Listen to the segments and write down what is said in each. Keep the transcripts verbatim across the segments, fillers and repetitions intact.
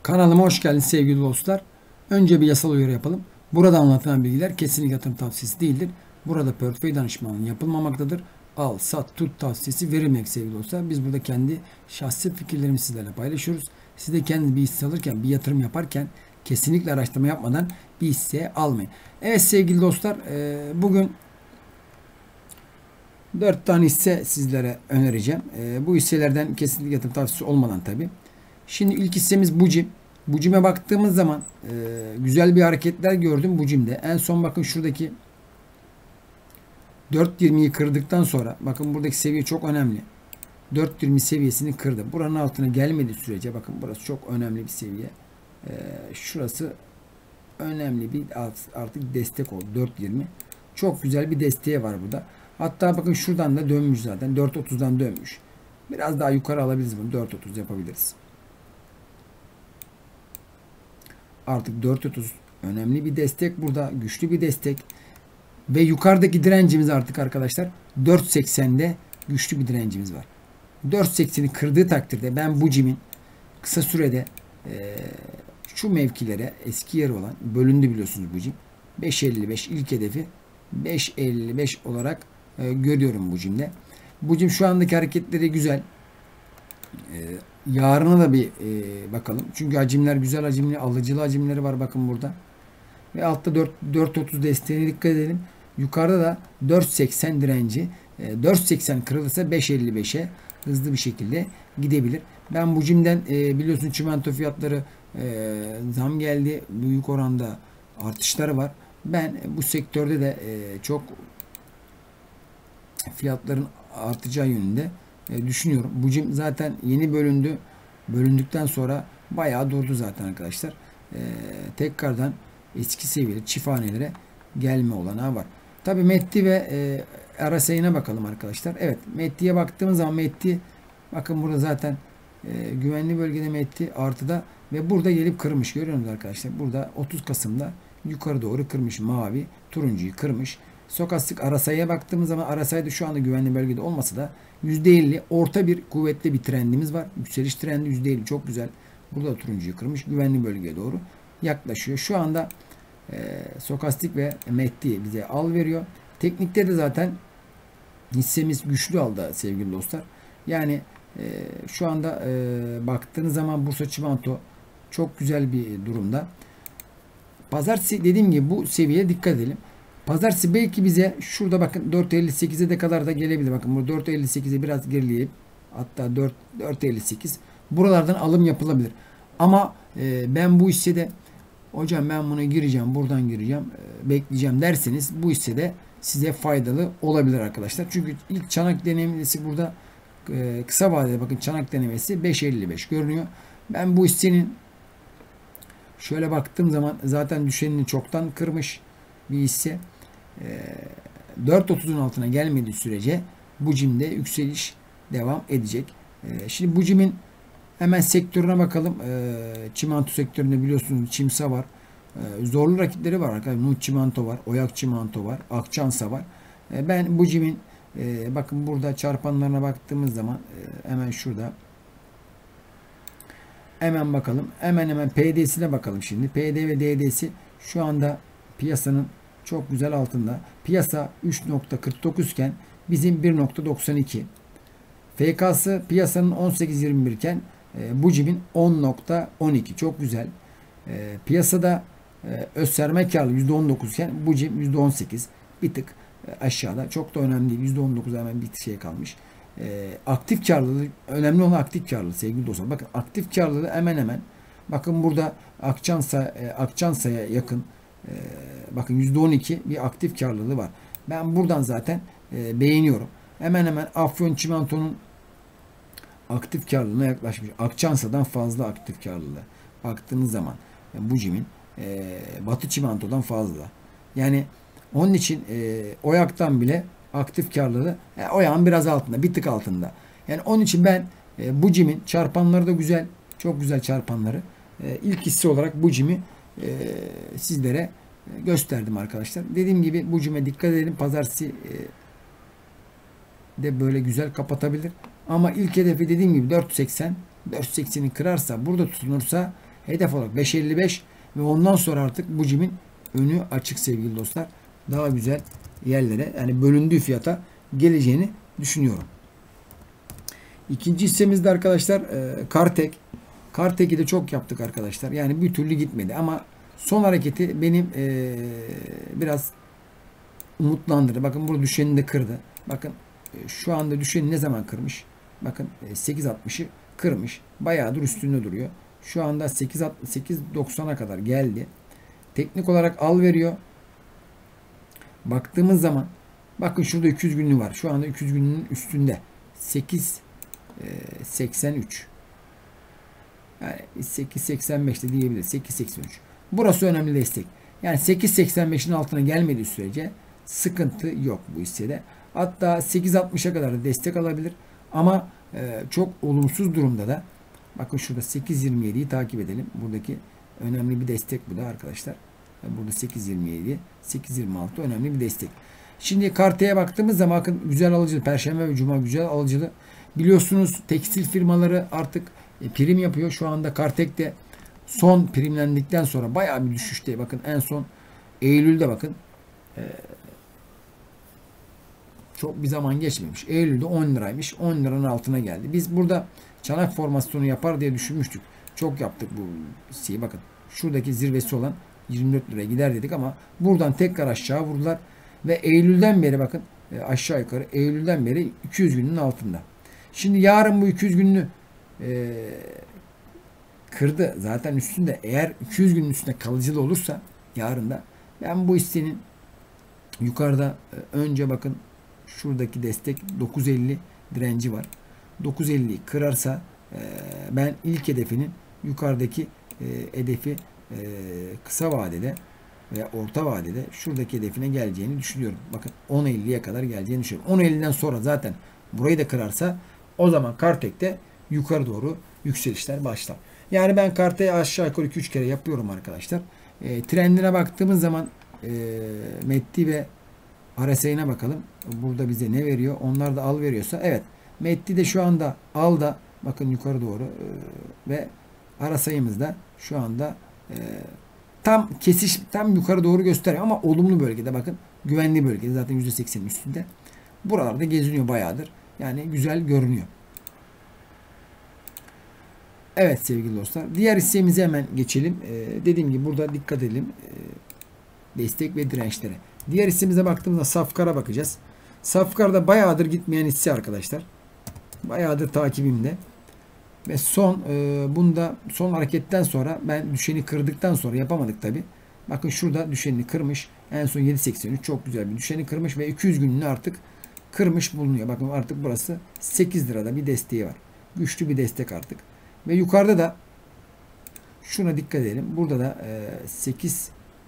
Kanalıma hoş geldiniz sevgili dostlar. Önce bir yasal uyarı yapalım. Burada anlatılan bilgiler kesinlikle yatırım tavsiyesi değildir. Burada portföy danışmanlığı yapılmamaktadır. Al, sat, tut tavsiyesi verilmek sevgili dostlar. Biz burada kendi şahsi fikirlerimizi sizlerle paylaşıyoruz. Siz de kendi bir hisse alırken, bir yatırım yaparken kesinlikle araştırma yapmadan bir hisse almayın. Evet sevgili dostlar, bugün dört tane hisse sizlere önereceğim. Bu hisselerden kesinlikle yatırım tavsiyesi olmadan tabii. Şimdi ilk hissemiz Bucim. Bucim'e baktığımız zaman e, güzel bir hareketler gördüm Bucim'de. En son bakın şuradaki dört yirmiyi kırdıktan sonra bakın buradaki seviye çok önemli. dört yirmi seviyesini kırdı. Buranın altına gelmediği sürece bakın burası çok önemli bir seviye. E, şurası önemli bir artık destek oldu. dört yirmi. Çok güzel bir desteği var burada. Hatta bakın şuradan da dönmüş zaten. dört otuzdan dönmüş. Biraz daha yukarı alabiliriz bunu. dört otuz yapabiliriz. Artık dört otuz önemli bir destek burada. Güçlü bir destek. Ve yukarıdaki direncimiz artık arkadaşlar dört seksende güçlü bir direncimiz var. dört sekseni kırdığı takdirde ben Bucim'in kısa sürede e, şu mevkilere eski yeri olan bölündü biliyorsunuz Bucim. beş elli beş ilk hedefi beş elli beş olarak e, görüyorum Bucim'de. Bucim şu andaki hareketleri güzel. E, yarına da bir e, bakalım. Çünkü hacimler güzel hacimli, alıcılı hacimleri var bakın burada. Ve altta dört otuz desteğine dikkat edelim. Yukarıda da dört seksen direnci. E, dört seksen kırılırsa beş elli beşe hızlı bir şekilde gidebilir. Ben Bucim'den e, biliyorsun çimento fiyatları e, zam geldi. Büyük oranda artışları var. Ben bu sektörde de e, çok fiyatların artacağı yönünde e, düşünüyorum. Bucim zaten yeni bölündü. Bölündükten sonra bayağı durdu zaten arkadaşlar. E, tekrardan eski seviyeli çift hanelere gelme olanağı var. Tabii M A C D ve e, R S I'ne bakalım arkadaşlar. Evet, M A C D'ye baktığımız zaman M A C D bakın burada zaten e, güvenli bölgede M A C D artıda ve burada gelip kırmış. Görüyor musunuz arkadaşlar? Burada otuz Kasım'da yukarı doğru kırmış. Mavi, turuncuyu kırmış. Stokastik R S I'ye baktığımız zaman R S I'de şu anda güvenli bölgede olmasa da yüzde elli orta bir kuvvetli bir trendimiz var. Yükseliş trendi yüzde elli çok güzel. Burada turuncuyu kırmış. Güvenli bölgeye doğru yaklaşıyor. Şu anda e, Stokastik ve M A C D bize al veriyor. Teknikte de zaten hissemiz güçlü aldı sevgili dostlar. Yani e, şu anda e, baktığınız zaman Bursa Çimento çok güzel bir durumda. Pazartesi dediğim gibi bu seviyeye dikkat edelim. Pazartesi belki bize şurada bakın dört elli sekize de kadar da gelebilir. Bakın bu dört elli sekize biraz gerileyip hatta dört elli sekiz buralardan alım yapılabilir. Ama e, ben bu hissede hocam ben buna gireceğim, buradan gireceğim, e, bekleyeceğim derseniz bu hissede size faydalı olabilir arkadaşlar. Çünkü ilk çanak denemesi burada e, kısa vadede bakın çanak denemesi beş elli beş görünüyor. Ben bu hissenin şöyle baktığım zaman zaten düşenini çoktan kırmış bir hisse. E, dört otuzun altına gelmediği sürece Bucim'de yükseliş devam edecek. E, şimdi Bucim'in hemen sektörüne bakalım. E, çimento sektöründe biliyorsunuz Çimsa var. E, zorlu rakipleri var arkadaşlar. Nuh Çimento var. Oyak Çimento var. Akçansa var. E, ben Bucim'in e, bakın burada çarpanlarına baktığımız zaman e, hemen şurada hemen bakalım. Hemen hemen P D'sine bakalım şimdi. P D ve D D'si şu anda piyasanın çok güzel altında. Piyasa üç nokta kırk dokuz iken bizim bir nokta doksan iki. F K'sı piyasanın on sekiz yirmi bir iken e, Bucim'in on nokta on iki. Çok güzel. E, piyasada e, öz sermaye karlılığı yüzde on dokuz iken Bucim yüzde on sekiz. Bir tık e, aşağıda. Çok da önemli değil. yüzde on dokuz hemen bir şey kalmış. E, aktif karlılığı önemli olan aktif karlılığı sevgili dostlar. Bakın aktif karlılığı hemen hemen bakın burada Akçansa e, Akçansa'ya yakın e, bakın yüzde on iki bir aktif karlılığı var. Ben buradan zaten e, beğeniyorum. Hemen hemen Afyon Çimento'nun aktif karlılığına yaklaşmış. Akçansa'dan fazla aktif karlılığı. Baktığınız zaman yani Bucim'in e, Batı Çimento'dan fazla. Yani onun için e, Oyak'tan bile aktif karlılığı e, Oyak'ın biraz altında. Bir tık altında. Yani onun için ben e, Bucim'in çarpanları da güzel. Çok güzel çarpanları. E, ilk hisse olarak Bucim'i e, sizlere gösterdim arkadaşlar. Dediğim gibi Bucim'e dikkat edelim. Pazartesi e, de böyle güzel kapatabilir. Ama ilk hedefi dediğim gibi dört seksen. dört sekseni kırarsa burada tutunursa Hedef olarak beş elli beş ve ondan sonra artık bu cimin önü açık sevgili dostlar. Daha güzel yerlere, yani bölündüğü fiyata geleceğini düşünüyorum. İkinci hissemizde arkadaşlar e, Kartek. Kartek'i de çok yaptık arkadaşlar. Yani bir türlü gitmedi ama son hareketi benim e, biraz umutlandırdı. Bakın burada düşeni de kırdı. Bakın e, şu anda düşeni ne zaman kırmış? Bakın e, sekiz altmışı kırmış. Bayağıdır üstünde duruyor. Şu anda sekiz doksana kadar geldi. Teknik olarak al veriyor. Baktığımız zaman bakın şurada iki yüz günlüğü var. Şu anda iki yüz günlüğün üstünde. sekiz seksen üç. Yani sekiz seksen beş de diyebiliriz. sekiz seksen üç. Burası önemli destek. Yani sekiz seksen beşin altına gelmediği sürece sıkıntı yok bu hissede. Hatta sekiz altmışa kadar da destek alabilir. Ama e, çok olumsuz durumda da bakın şurada sekiz yirmi yediyi takip edelim. Buradaki önemli bir destek bu da arkadaşlar. Burada sekiz yirmi yedi, sekiz yirmi altı önemli bir destek. Şimdi Karte'ye baktığımız zaman bakın güzel alıcılı. Perşembe ve Cuma güzel alıcılı. Biliyorsunuz tekstil firmaları artık e, prim yapıyor. Şu anda Kartek de son primlendikten sonra bayağı bir düşüşte. Bakın en son Eylül'de bakın e, çok bir zaman geçmemiş. Eylül'de on liraymış. on liranın altına geldi. Biz burada çanak formasyonu yapar diye düşünmüştük. Çok yaptık bu şeyi. Bakın şuradaki zirvesi olan yirmi dört liraya gider dedik ama buradan tekrar aşağı vurdular. Ve Eylül'den beri bakın aşağı yukarı Eylül'den beri iki yüz günün altında. Şimdi yarın bu iki yüz gününü e, kırdı. Zaten üstünde, eğer iki yüz günün üstünde kalıcı da olursa yarın da ben bu hissenin yukarıda e, önce bakın şuradaki destek dokuz elli direnci var. dokuz elliyi kırarsa e, ben ilk hedefinin yukarıdaki e, hedefi e, kısa vadede veya orta vadede şuradaki hedefine geleceğini düşünüyorum. Bakın on elliye kadar geleceğini düşünüyorum. on elliden sonra zaten burayı da kırarsa o zaman Kartek'te yukarı doğru yükselişler başlar. Yani ben Kartek'i aşağı yukarı iki üç kere yapıyorum arkadaşlar. E, trendine baktığımız zaman e, M A C D ve R S I'ne bakalım. Burada bize ne veriyor? Onlar da al veriyorsa evet. M A C D de şu anda al da bakın yukarı doğru e, ve R S I'miz de şu anda e, tam kesiş, tam yukarı doğru gösteriyor ama olumlu bölgede, bakın güvenli bölgede, zaten yüzde seksenin üstünde. Buralarda geziniyor bayağıdır. Yani güzel görünüyor. Evet sevgili dostlar. Diğer hissemize hemen geçelim. Ee, dediğim gibi burada dikkat edelim. Ee, destek ve dirençlere. Diğer hissemize baktığımızda Safkar'a bakacağız. Safkar'da bayağıdır gitmeyen hisse arkadaşlar. Bayağıdır takibimde. Ve son e, bunda son hareketten sonra ben düşeni kırdıktan sonra yapamadık tabi. Bakın şurada düşenini kırmış. En son yedi seksen üç çok güzel bir düşeni kırmış ve iki yüz gününü artık kırmış bulunuyor. Bakın artık burası sekiz lirada bir desteği var. Güçlü bir destek artık. Ve yukarıda da şuna dikkat edelim. Burada da e, sekiz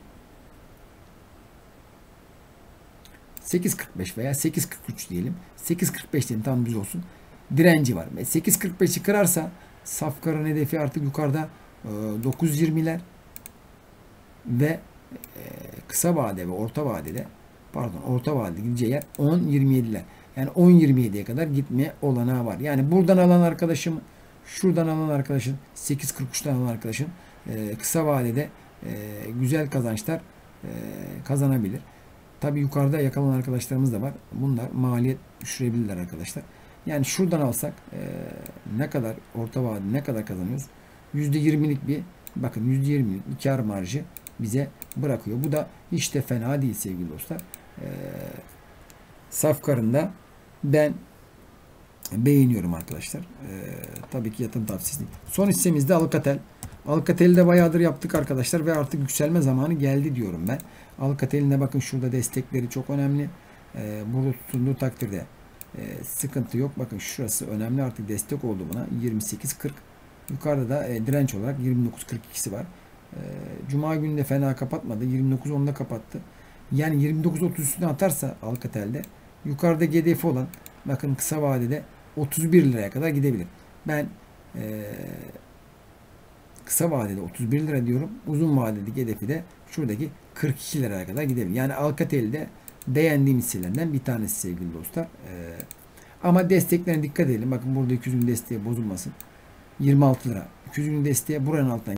sekiz kırk beş veya sekiz kırk üç diyelim. sekiz kırk beş diyelim, tam düz olsun. Direnci var. Ve sekiz kırk beşi kırarsa Safkar'ın hedefi artık yukarıda e, dokuz yirmiler ve e, kısa vade ve orta vadede, pardon orta vadede gideceği yer on yirmi yediler. Yani on yirmi yediye kadar gitmeye olanağı var. Yani buradan alan arkadaşım, şuradan alan arkadaşın, sekiz kırk üçten alan arkadaşın e, kısa vadede e, güzel kazançlar e, kazanabilir. Tabi yukarıda yakalanan arkadaşlarımız da var. Bunlar maliyet düşürebilirler arkadaşlar. Yani şuradan alsak e, ne kadar orta vadede ne kadar kazanıyoruz? yüzde yirmilik bir, bakın yüzde yirmilik bir kar marjı bize bırakıyor. Bu da hiç de fena değil sevgili dostlar. E, Safkar'ın da ben beğeniyorum arkadaşlar. E, tabii ki yatırım tavsiyesi değil. Son hissemizde Alcatel. Alcatel'i de bayağıdır yaptık arkadaşlar ve artık yükselme zamanı geldi diyorum ben. Alcatel'in de bakın şurada destekleri çok önemli. E, burada tutunduğu takdirde e, sıkıntı yok. Bakın şurası önemli, artık destek oldu buna. yirmi sekiz kırk. Yukarıda da e, direnç olarak yirmi dokuz kırk ikisi var. E, Cuma günü de fena kapatmadı. yirmi dokuz onda kapattı. Yani yirmi dokuz otuz üstüne atarsa Alcatel'de yukarıda hedefi olan, bakın kısa vadede otuz bir liraya kadar gidebilir. Ben e, kısa vadede otuz bir lira diyorum. Uzun vadedeki hedefi de şuradaki kırk iki liraya kadar gidebilir. Yani Alcatel'de beğendiğim hisselerden bir tanesi sevgili dostlar. Ee, ama desteklerine dikkat edelim. Bakın burada iki yüz gün desteği bozulmasın. yirmi altı lira. iki yüz gün desteği buranın altından